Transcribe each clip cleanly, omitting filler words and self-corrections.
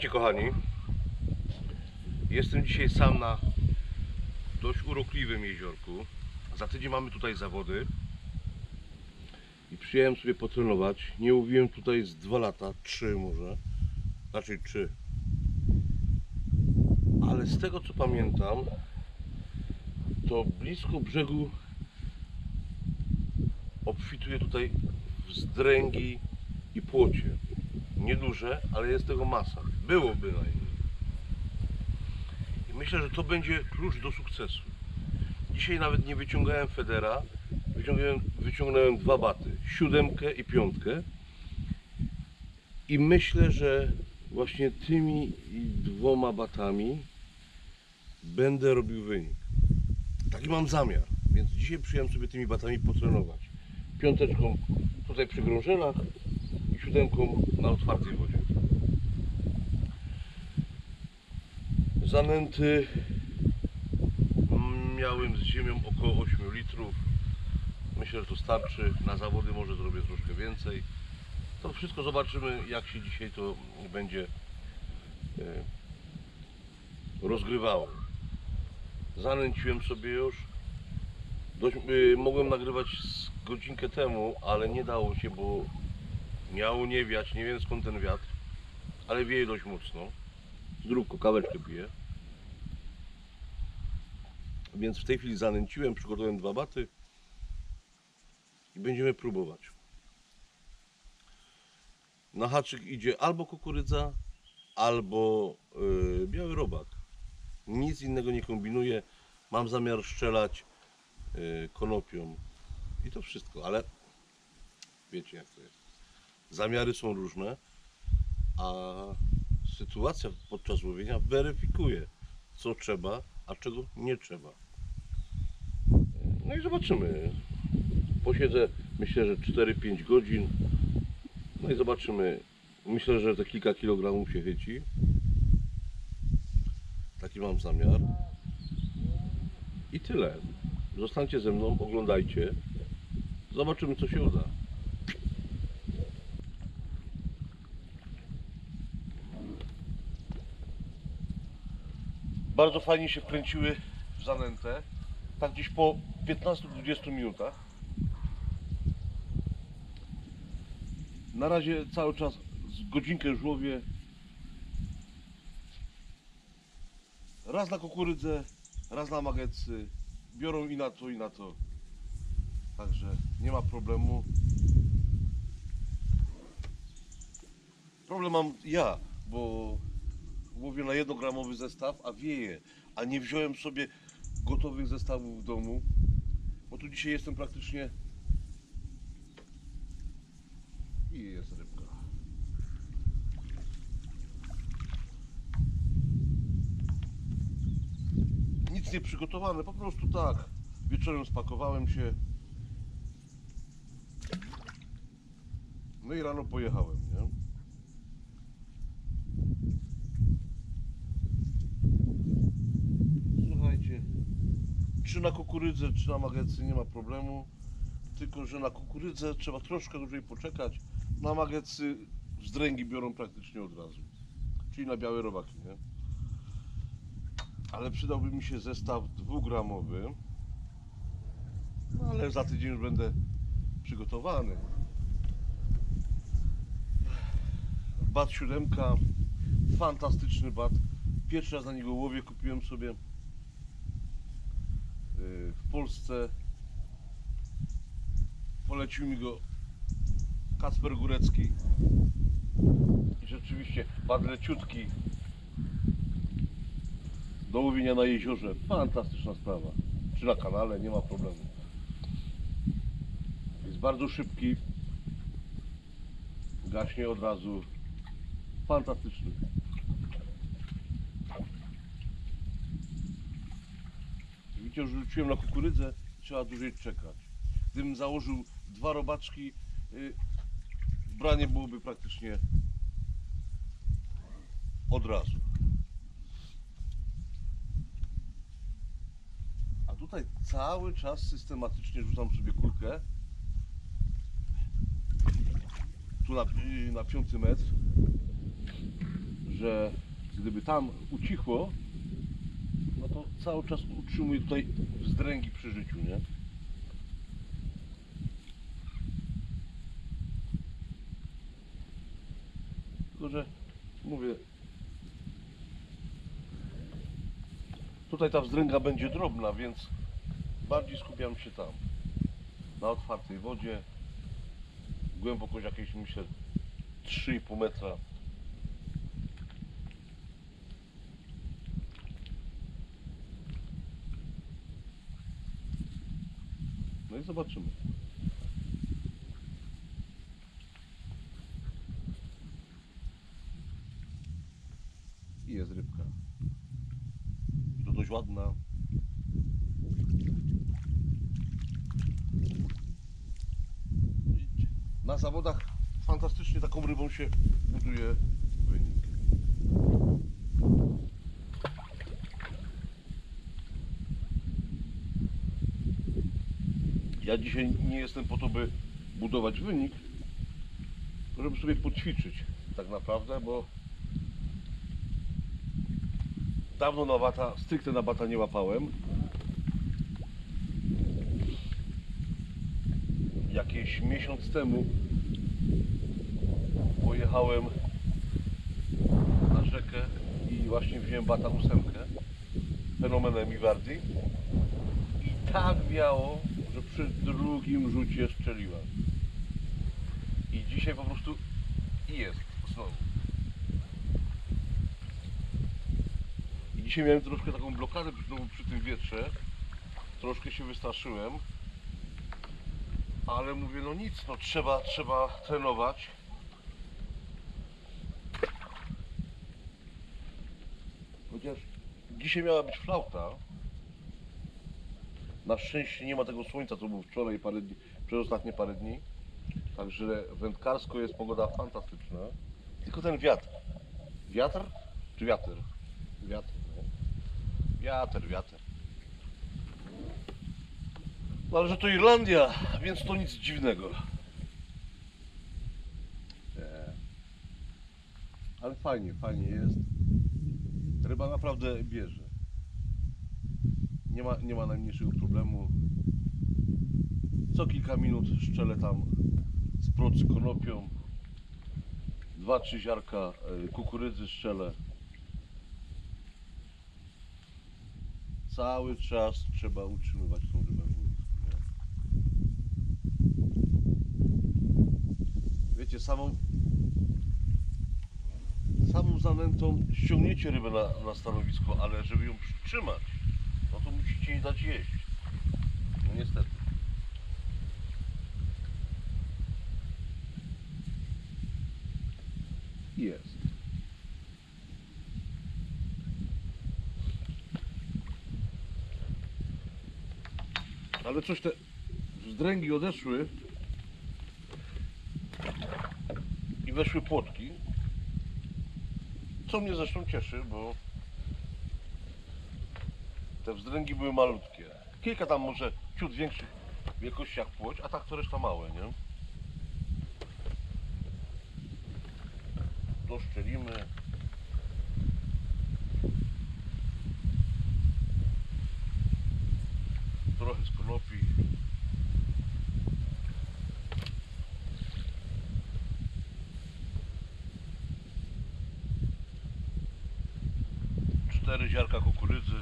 Witajcie kochani. Jestem dzisiaj sam na dość urokliwym jeziorku. Za tydzień mamy tutaj zawody i przyjechałem sobie potrenować. Nie łowiłem tutaj z 2 lata, 3 może, raczej 3. Ale z tego co pamiętam, to blisko brzegu obfituje tutaj wzdręgi i płocie. Nieduże, ale jest tego masa. Było bynajmniej. I myślę, że to będzie klucz do sukcesu. Dzisiaj nawet nie wyciągałem federa, wyciągnąłem 2 baty, 7 i 5. I myślę, że właśnie tymi 2 batami będę robił wynik. Taki mam zamiar, więc dzisiaj przyjąłem sobie tymi batami potrenować. 5 tutaj przy grążelach i 7 na otwartej wodzie. Zanęty miałem z ziemią około 8 litrów. Myślę, że to starczy. Na zawody może zrobię troszkę więcej. To wszystko zobaczymy, jak się dzisiaj to będzie rozgrywało. Zanęciłem sobie już. Mogłem nagrywać z godzinkę temu, ale nie dało się, bo miało nie wiać. Nie wiem skąd ten wiatr, ale wieje dość mocno. Zdrówko, kaweczkę piję. Więc w tej chwili zanęciłem, przygotowałem 2 baty i będziemy próbować. Na haczyk idzie albo kukurydza, albo biały robak. Nic innego nie kombinuję. Mam zamiar strzelać konopią i to wszystko, ale wiecie jak to jest. Zamiary są różne, a sytuacja podczas łowienia weryfikuje, co trzeba, a czego nie trzeba. No i zobaczymy. Posiedzę, myślę, że 4-5 godzin. No i zobaczymy. Myślę, że te kilka kilogramów się chyci. Taki mam zamiar. I tyle. Zostańcie ze mną, oglądajcie. Zobaczymy, co się uda. Bardzo fajnie się wkręciły w zanętę. Tak gdzieś po 15-20 minutach. Na razie cały czas z godzinkę już łowię. Raz na kukurydzę, raz na magecy. Biorą i na to, i na to. Także nie ma problemu. Problem mam ja, bo łowię na 1-gramowy zestaw, a wieje. A nie wziąłem sobie gotowych zestawów w domu. Bo tu dzisiaj jestem praktycznie... I jest rybka. Nic nie przygotowane, po prostu tak. Wieczorem spakowałem się. No i rano pojechałem, nie? Słuchajcie, czy na kukurydzę, czy na magecy nie ma problemu. Tylko że na kukurydzę trzeba troszkę dłużej poczekać. Na magecy wzdręgi biorą praktycznie od razu. Czyli na białe robaki, nie? Ale przydałby mi się zestaw 2-gramowy. No ale za tydzień już będę przygotowany. Bat 7, fantastyczny bat. Pierwszy raz na niego łowię, kupiłem sobie w Polsce. Polecił mi go Kacper Górecki. I rzeczywiście bat leciutki. Do łowienia na jeziorze. Fantastyczna sprawa. Czy na kanale, nie ma problemu. Jest bardzo szybki. Gaśnie od razu. Fantastyczny. Widzicie, że rzuciłem na kukurydzę. Trzeba dłużej czekać. Gdybym założył 2 robaczki, branie byłoby praktycznie od razu. A tutaj cały czas systematycznie rzucam sobie kulkę. Tu na 5 metr, że gdyby tam ucichło, no to cały czas utrzymuje tutaj wzdręgi przy życiu, nie? Tylko, że mówię, tutaj ta wzdręga będzie drobna, więc bardziej skupiam się tam, na otwartej wodzie, głębokość jakieś, myślę, 3,5 metra. No i zobaczymy. I jest rybka. I to dość ładna. Na zawodach fantastycznie taką rybą się buduje wynik. Ja dzisiaj nie jestem po to, by budować wynik, żeby sobie poćwiczyć tak naprawdę, bo dawno na bata, stricte na bata nie łapałem. Jakieś miesiąc temu pojechałem na rzekę i właśnie wziąłem bata 8, fenomenem Miwardi, i tak wiało, że przy drugim rzucie strzeliła. I dzisiaj po prostu jest znowu. I dzisiaj miałem troszkę taką blokadę znowu przy tym wietrze. Troszkę się wystraszyłem. Ale mówię, no nic, no trzeba trenować. Chociaż dzisiaj miała być flauta. Na szczęście nie ma tego słońca, co było wczoraj i przez ostatnie parę dni. Także wędkarsko jest pogoda fantastyczna. Tylko ten wiatr. Wiatr czy wiatr? Wiatr. No. Wiatr. No ale że to Irlandia, więc to nic dziwnego. Ale fajnie jest. Ryba naprawdę bierze. Nie ma najmniejszego problemu. Co kilka minut szczelę tam z procy konopią. 2-3 ziarka kukurydzy szczelę. Cały czas trzeba utrzymywać tą rybę w łowisku, nie? Wiecie, samą zanętą ściągniecie rybę na stanowisko, ale żeby ją przytrzymać, no to musicie jej dać jeść. No niestety. Jest. Ale coś te wzdręgi odeszły i weszły płotki, co mnie zresztą cieszy, bo te wzdręgi były malutkie. Kilka tam może ciut większych wielkości jak płoć, a tak to reszta małe, nie? Doszczelimy. Trochę z konopi. Cztery ziarka kukurydzy.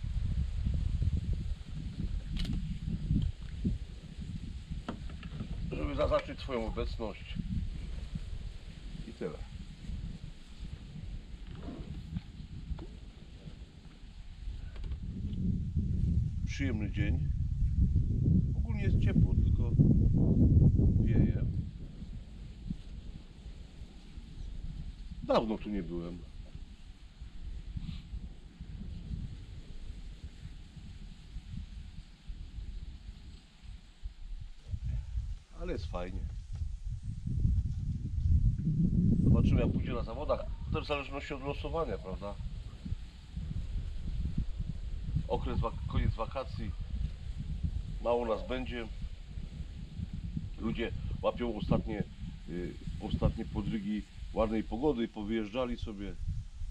Żeby zaznaczyć swoją obecność. I tyle. Przyjemny dzień. Ogólnie jest ciepło, tylko wieje. Dawno tu nie byłem. Ale jest fajnie. Zobaczymy, jak pójdzie na zawodach. To też w zależności od losowania, prawda? Koniec wakacji. Mało nas będzie. Ludzie łapią ostatnie podrygi ładnej pogody i powyjeżdżali sobie.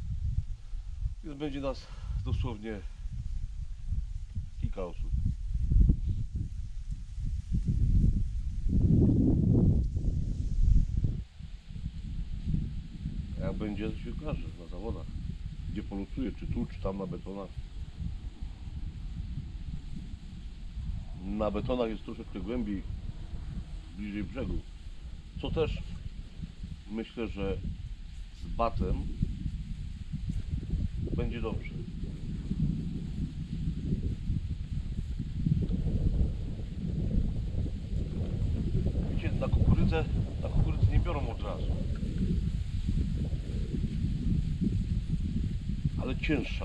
Więc będzie nas dosłownie kilka osób. A jak będzie, to się okaże na zawodach. Gdzie polosuje, czy tu, czy tam na betonach. Na betonach jest troszeczkę głębiej, bliżej brzegu. Co też myślę, że z batem będzie dobrze. Wiecie, na kukurydzę nie biorą od razu. Ale cięższa.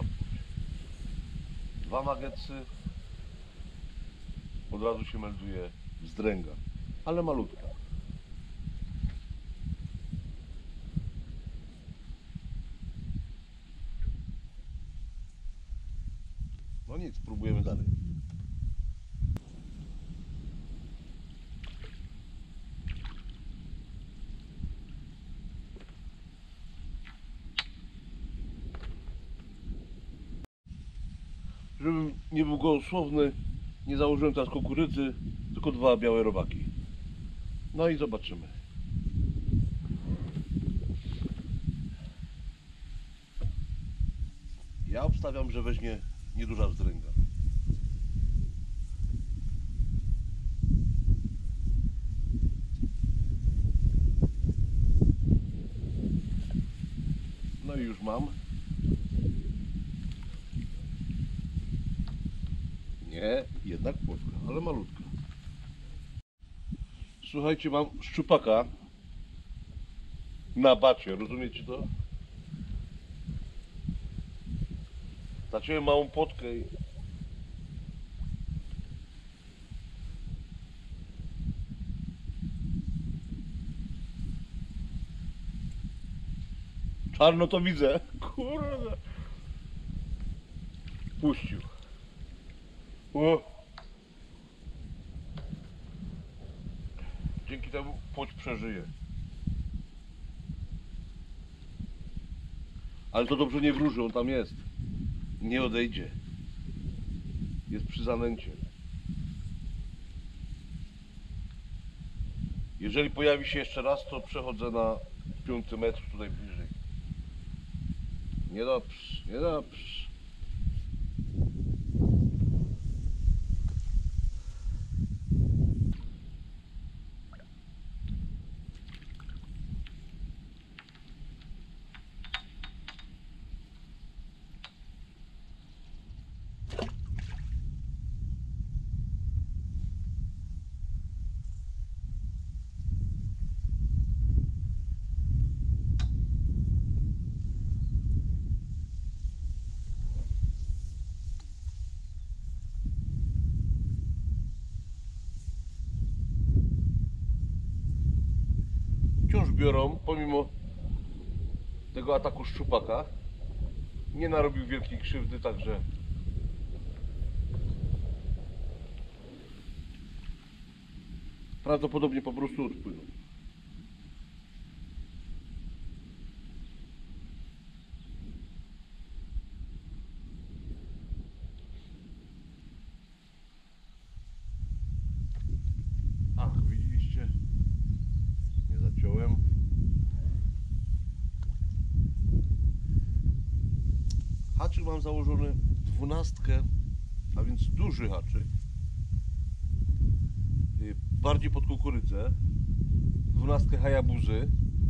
2 nuggetsy, od razu się melduje wzdręga, ale malutka. No nic, spróbujemy dalej. Żebym nie był gołosłowny, nie założyłem teraz kukurydzy, tylko 2 białe robaki. No i zobaczymy. Ja obstawiam, że weźmie nieduża wzdręga. No i już mam. Nie, jednak płotka, ale malutka. Słuchajcie, mam szczupaka na bacie, rozumiecie to? Zaciąłem małą płotkę i... Czarno to widzę. Kurde. Puścił. O. Dzięki temu płoć przeżyje. Ale to dobrze nie wróży, on tam jest. Nie odejdzie. Jest przy zanęcie. Jeżeli pojawi się jeszcze raz, to przechodzę na 5 metr tutaj bliżej. Niedobrze, niedobrze. Wciąż biorą, pomimo tego ataku szczupaka. Nie narobił wielkiej krzywdy, także prawdopodobnie po prostu odpłyną. Ach, widzieliście? Nie zaciąłem. Haczyk mam założony 12, a więc duży haczyk. Bardziej pod kukurydzę. 12 Hayabuzy.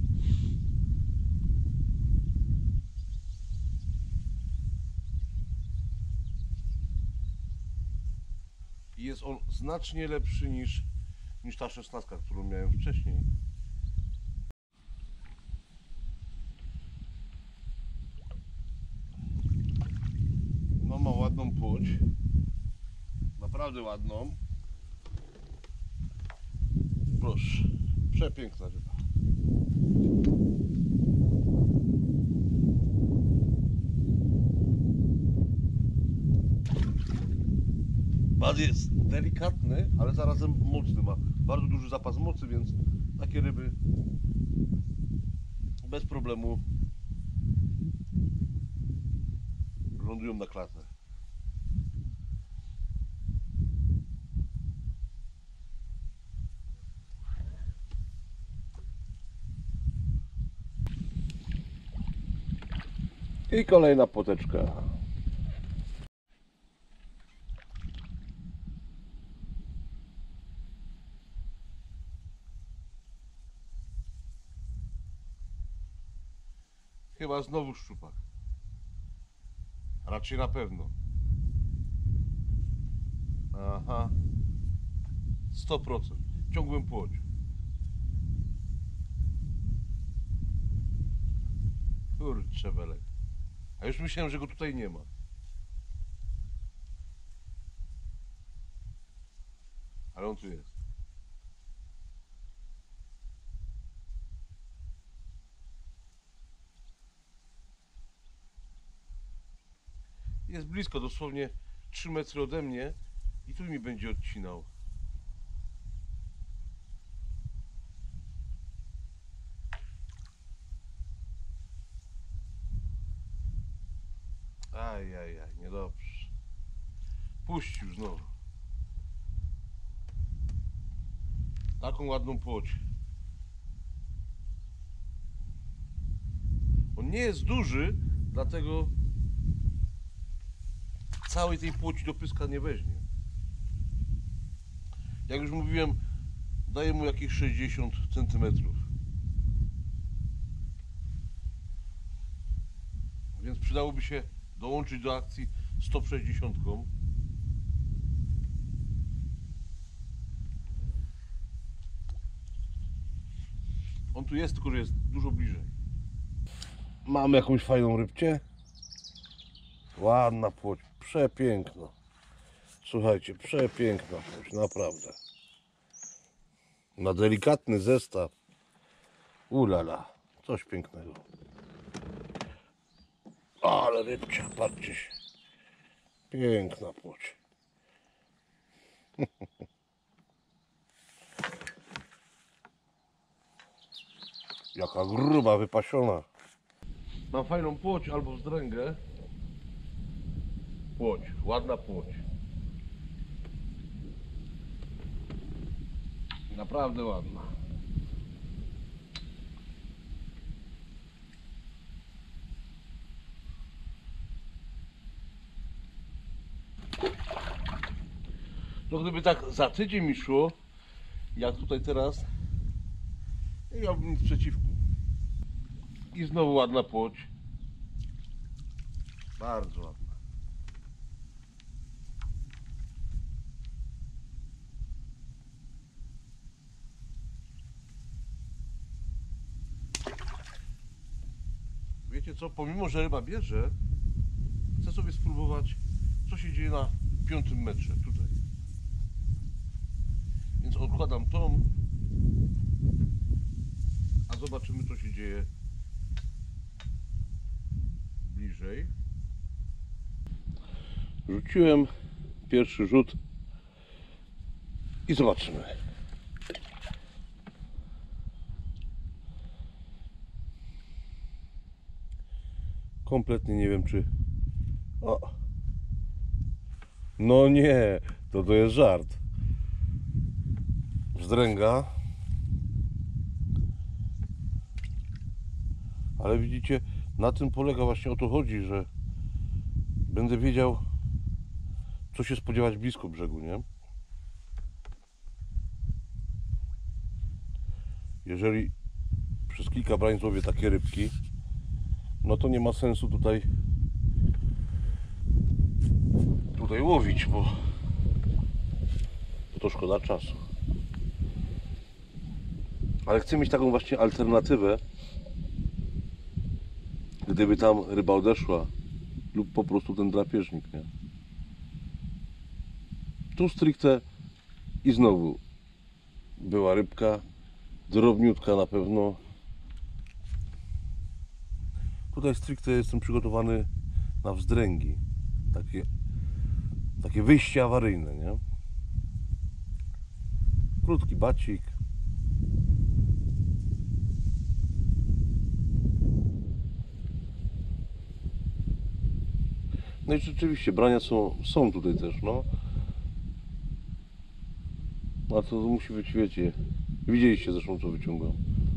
I jest on znacznie lepszy niż ta 16, którą miałem wcześniej. No ma ładną płoć. Naprawdę ładną. Proszę, przepiękna ryba. Bad jest delikatny, ale zarazem mocny. Ma bardzo duży zapas mocy, więc takie ryby bez problemu lądują na klatę. I kolejna poteczka. Chyba znowu szczupak. Raczej na pewno. Aha. 100%. Ciągłym płoć. Kurczę belek. A już myślałem, że go tutaj nie ma. Ale on tu jest. Jest blisko, dosłownie 3 metry ode mnie i tu mi będzie odcinał. Ajajaj, niedobrze. Puścił znowu. Taką ładną płoć. On nie jest duży, dlatego całej tej płoci do pyska nie weźmie. Jak już mówiłem, daję mu jakieś 60 cm. Więc przydałoby się dołączyć do akcji 160. On tu jest, tylko że jest dużo bliżej. Mamy jakąś fajną rybcie. Ładna płoć, przepiękna. Słuchajcie, przepiękna płoć, naprawdę. Na delikatny zestaw. Ulala, coś pięknego. Ale rybcia, patrzcie się. Piękna płoć. Jaka gruba, wypasiona. Mam fajną płoć albo wzdręgę. Płoć, ładna płoć. Naprawdę ładna. No gdyby tak za tydzień mi szło, jak tutaj teraz, nie miałbym nic przeciwko. I znowu ładna płoć. Bardzo ładna. Wiecie co, pomimo że ryba bierze, chcę sobie spróbować, co się dzieje na 5. metrze tutaj. Więc odkładam tą, a zobaczymy, co się dzieje bliżej. Rzuciłem pierwszy rzut i zobaczymy. Kompletnie nie wiem, czy... O! No nie, to jest żart. Wzdręga. Ale widzicie, na tym polega właśnie, o to chodzi, że będę wiedział, co się spodziewać blisko brzegu, nie? Jeżeli przez kilka brań złowię takie rybki, no to nie ma sensu tutaj łowić, bo to szkoda czasu. Ale chcę mieć taką właśnie alternatywę, gdyby tam ryba odeszła lub po prostu ten drapieżnik, nie? Tu stricte i znowu była rybka, drobniutka na pewno. Tutaj stricte jestem przygotowany na wzdręgi, takie wyjście awaryjne, nie? Krótki bacik. No i rzeczywiście brania są tutaj też, no. A to musi być, wiecie, widzieliście zresztą co wyciągam.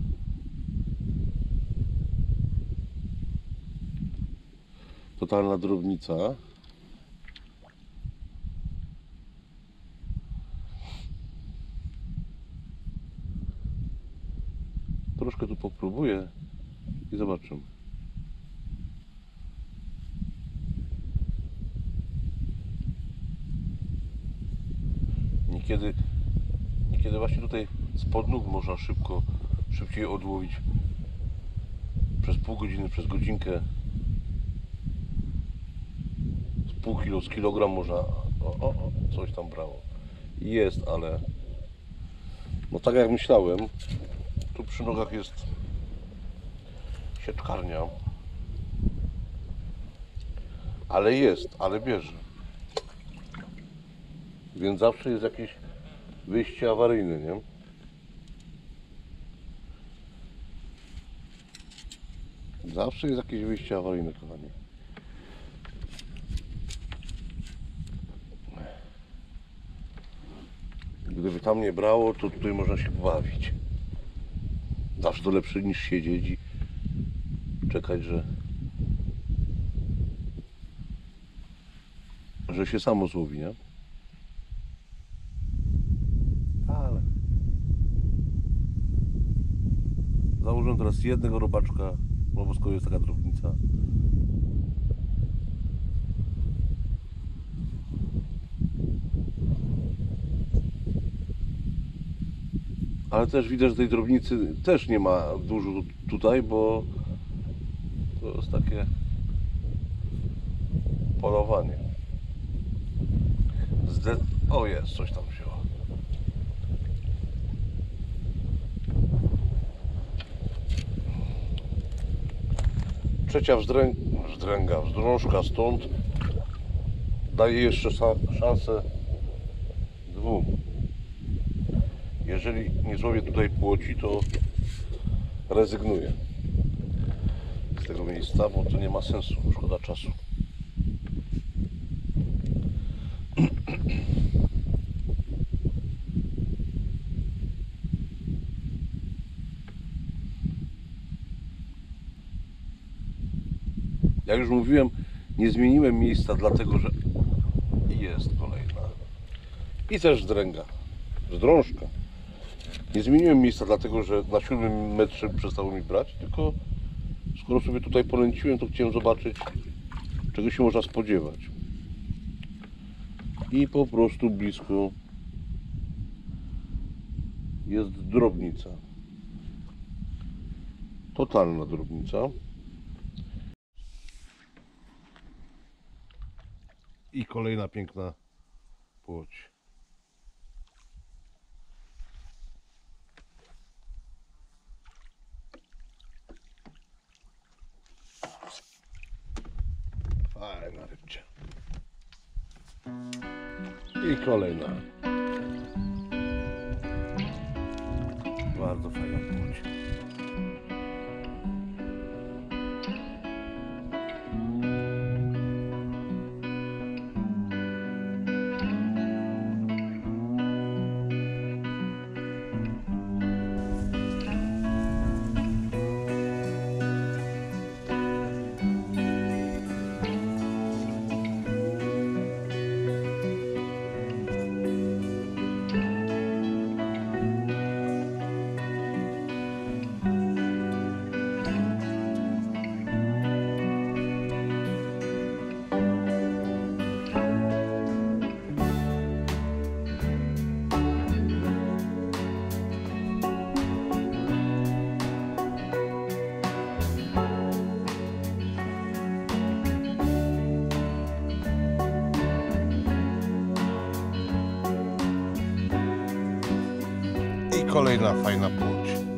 Totalna drobnica. Troszkę tu popróbuję i zobaczymy. Niekiedy właśnie tutaj spod nóg można szybciej odłowić. Przez pół godziny, przez godzinkę. Z pół kilo, z kilogram można, coś tam brało. Jest, ale no tak jak myślałem, tu przy nogach jest sieczkarnia. Ale bierze. Więc zawsze jest jakieś wyjście awaryjne, nie? Zawsze jest jakieś wyjście awaryjne, kochani. Gdyby tam nie brało, to tutaj można się bawić. Zawsze to lepsze niż siedzieć i czekać, że się samo złowi, nie? Ale założę teraz jednego robaczka, bo skoro jest taka drobnica. Ale też widać, że tej drobnicy też nie ma dużo tutaj, bo to jest takie polowanie. O, jest, coś tam wzięło. Trzecia wzdrążka stąd daje jeszcze szansę dwóm. Jeżeli nie złowię tutaj płoci, to rezygnuję z tego miejsca, bo to nie ma sensu, szkoda czasu. Jak już mówiłem, nie zmieniłem miejsca, dlatego że jest kolejna. I też wzdrążka. Nie zmieniłem miejsca, dlatego że na 7 metrze przestało mi brać, tylko skoro sobie tutaj polęciłem, to chciałem zobaczyć, czego się można spodziewać. I po prostu blisko jest drobnica. Totalna drobnica. I kolejna piękna płoć. Fajna rybcia. I kolejna. Bardzo fajna płoć. Kolejna fajna płoć.